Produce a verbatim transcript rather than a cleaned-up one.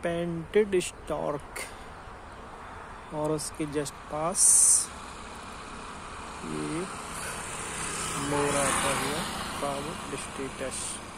Painted stork और उसके just पास एक मोर आता हुआ पावो cristatus।